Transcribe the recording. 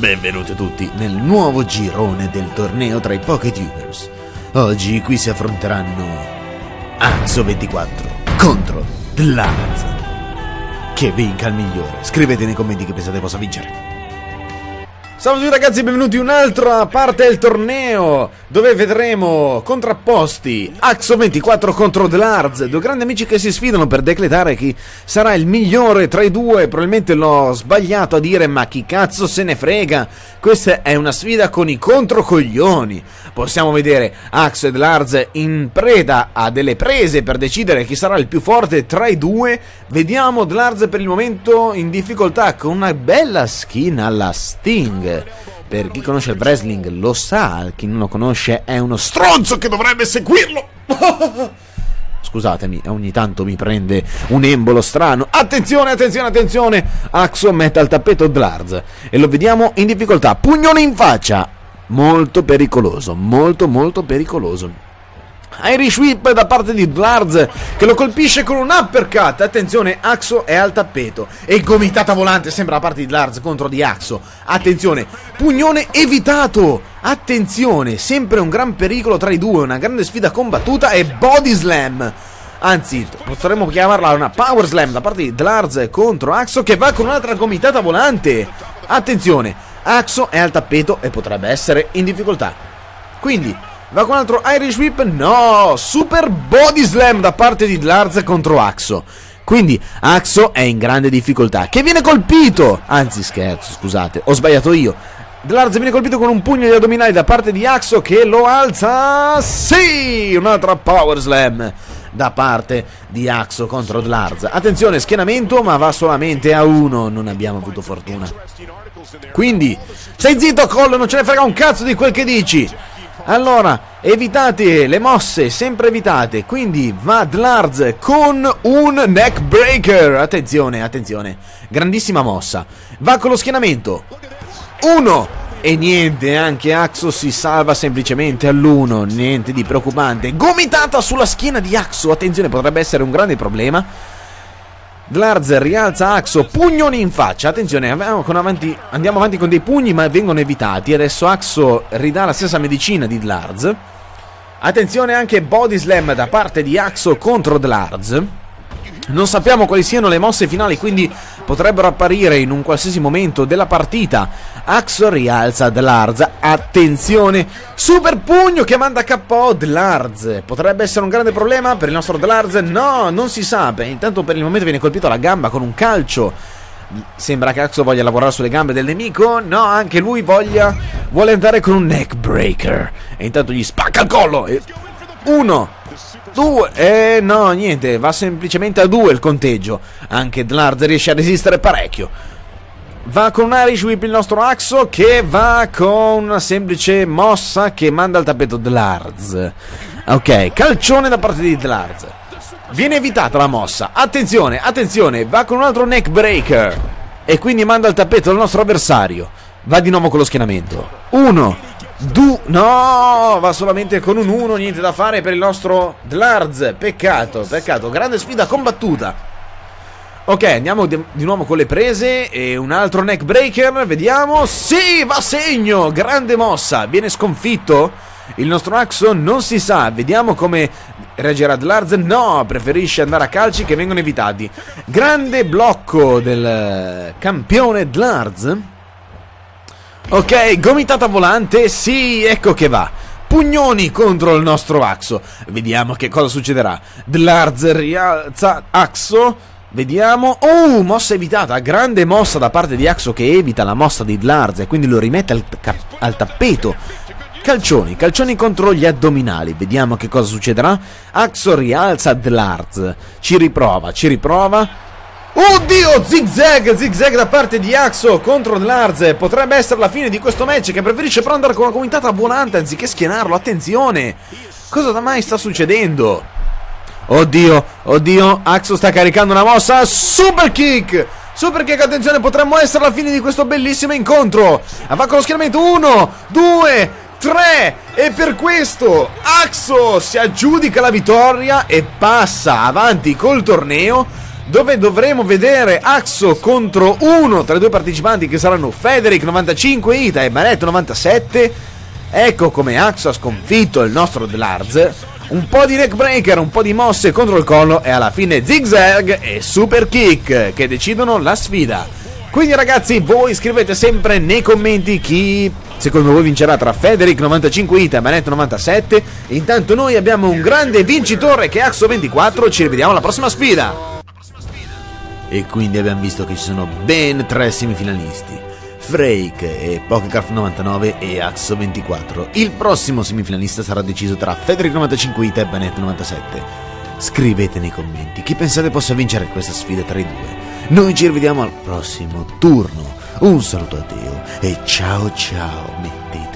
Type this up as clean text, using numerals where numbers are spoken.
Benvenuti tutti nel nuovo girone del torneo tra i PokéTubers. Oggi qui si affronteranno Axo24 contro Dlarz. Che vinca il migliore. Scrivete nei commenti che pensate possa vincere. Salve a tutti ragazzi, benvenuti in un'altra parte del torneo, dove vedremo contrapposti Axo24 contro Dlarz, due grandi amici che si sfidano per decretare chi sarà il migliore tra i due. Probabilmente l'ho sbagliato a dire, ma chi cazzo se ne frega. Questa è una sfida con i controcoglioni. Possiamo vedere Axo e Dlarz in preda a delle prese per decidere chi sarà il più forte tra i due. Vediamo Dlarz per il momento in difficoltà con una bella skin alla Sting. Per chi conosce il wrestling lo sa, chi non lo conosce è uno stronzo che dovrebbe seguirlo. Scusatemi, ogni tanto mi prende un embolo strano. Attenzione, attenzione, attenzione. Axo mette al tappeto Dlarz e lo vediamo in difficoltà. Pugnone in faccia. Molto pericoloso, molto pericoloso. Irish Whip da parte di Dlarz che lo colpisce con un uppercut. Attenzione, Axo è al tappeto e gomitata volante sembra da parte di Dlarz contro di Axo. Attenzione, pugnone evitato. Attenzione, sempre un gran pericolo tra i due, una grande sfida combattuta e body slam. Anzi, potremmo chiamarla una power slam da parte di Dlarz contro Axo che va con un'altra gomitata volante. Attenzione, Axo è al tappeto e potrebbe essere in difficoltà. Quindi va con un altro Irish Whip. No, super body slam da parte di Dlarz contro Axo. Quindi Axo è in grande difficoltà, che viene colpito. Anzi scherzo, scusate, ho sbagliato io. Dlarz viene colpito con un pugno di addominali da parte di Axo che lo alza. Sì, un'altra power slam da parte di Axo contro Dlarz. Attenzione, schienamento, ma va solamente a uno. Non abbiamo avuto fortuna. Quindi stai zitto, collo, non ce ne frega un cazzo di quel che dici. Allora, evitate le mosse, sempre evitate. Quindi va Dlarz con un neck breaker. Attenzione, attenzione, grandissima mossa. Va con lo schienamento. Uno. E niente, anche Axo si salva semplicemente all'uno. Niente di preoccupante. Gomitata sulla schiena di Axo. Attenzione, potrebbe essere un grande problema. Dlarz rialza Axo, pugnoni in faccia. Attenzione, andiamo avanti con dei pugni ma vengono evitati. Adesso Axo ridà la stessa medicina di Dlarz. Attenzione anche body slam da parte di Axo contro Dlarz. Non sappiamo quali siano le mosse finali, quindi potrebbero apparire in un qualsiasi momento della partita. Axo rialza Dlarz. Attenzione, super pugno che manda KO Dlarz. Potrebbe essere un grande problema per il nostro Dlarz. No, non si sa. Intanto per il momento viene colpito alla gamba con un calcio. Sembra che Axo voglia lavorare sulle gambe del nemico. No, anche lui vuole andare con un neck breaker. E intanto gli spacca il collo. Uno, due, no, niente, va semplicemente a due il conteggio. Anche Dlarz riesce a resistere parecchio. Va con un Irish Whip il nostro Axo che va con una semplice mossa che manda al tappeto Dlarz. Ok, calcione da parte di Dlarz. Viene evitata la mossa. Attenzione, attenzione, va con un altro neck breaker e quindi manda al tappeto il nostro avversario. Va di nuovo con lo schienamento. Uno, no, va solamente con un 1, niente da fare per il nostro Dlarz. Peccato, peccato, grande sfida combattuta. Ok, andiamo di nuovo con le prese e un altro neck breaker, vediamo. Sì, va a segno, grande mossa, viene sconfitto il nostro Axo, non si sa, vediamo come reagirà Dlarz. No, preferisce andare a calci che vengono evitati. Grande blocco del campione Dlarz. Ok, gomitata volante, sì, ecco che va. Pugnoni contro il nostro Axo. Vediamo che cosa succederà. Dlarz rialza Axo. Vediamo. Oh, mossa evitata. Grande mossa da parte di Axo che evita la mossa di Dlarz e quindi lo rimette al tappeto. Calcioni contro gli addominali. Vediamo che cosa succederà. Axo rialza Dlarz. Ci riprova. Oddio, zigzag da parte di Axo contro Dlarz. Potrebbe essere la fine di questo match, che preferisce però andare con una gomitata volante anziché schienarlo. Attenzione, cosa mai sta succedendo? Oddio, Axo sta caricando una mossa. Super kick, attenzione, potremmo essere la fine di questo bellissimo incontro. Va con lo schienamento. 1, 2, 3. E per questo Axo si aggiudica la vittoria e passa avanti col torneo. dove dovremo vedere Axo contro uno tra i due partecipanti, che saranno Federic 95 Ita e Manetto 97. Ecco come Axo ha sconfitto il nostro Dlarz. Un po' di neckbreaker, un po' di mosse contro il collo e alla fine zigzag e super kick che decidono la sfida. Quindi ragazzi, voi scrivete sempre nei commenti chi secondo voi vincerà tra Federic 95 Ita e Manetto 97. Intanto noi abbiamo un grande vincitore che è Axo 24. Ci rivediamo alla prossima sfida. E quindi abbiamo visto che ci sono ben 3 semifinalisti: Freak e Pokécraft 99 e Axo 24. Il prossimo semifinalista sarà deciso tra Federic 95 Ita e Manetto 97. Scrivete nei commenti chi pensate possa vincere questa sfida tra i due. Noi ci rivediamo al prossimo turno. Un saluto a Dio e ciao ciao, mettete